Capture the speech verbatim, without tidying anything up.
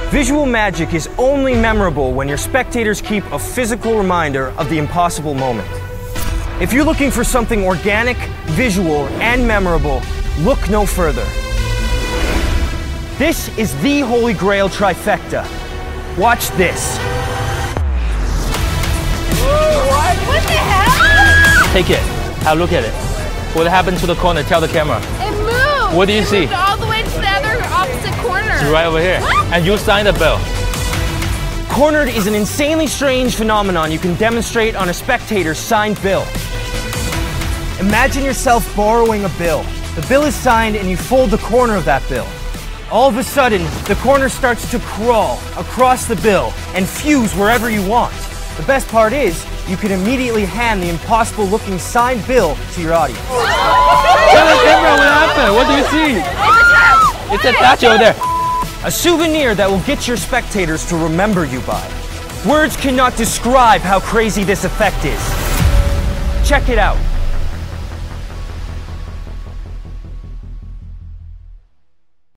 Visual magic is only memorable when your spectators keep a physical reminder of the impossible moment. If you're looking for something organic, visual, and memorable, look no further. This is the Holy Grail trifecta. Watch this. What? What the hell? Take it. Have a look at it. What happened to the corner? Tell the camera. It moved. What do you it see? Moved all the way to the other opposite corner. It's right over here. What? And you signed the bill. Cornered is an insanely strange phenomenon you can demonstrate on a spectator's signed bill. Imagine yourself borrowing a bill. The bill is signed and you fold the corner of that bill. All of a sudden, the corner starts to crawl across the bill and fuse wherever you want. The best part is, you can immediately hand the impossible-looking signed bill to your audience. Tell the camera what happened. What do you see? It's attached over there. A souvenir that will get your spectators to remember you by. Words cannot describe how crazy this effect is. Check it out.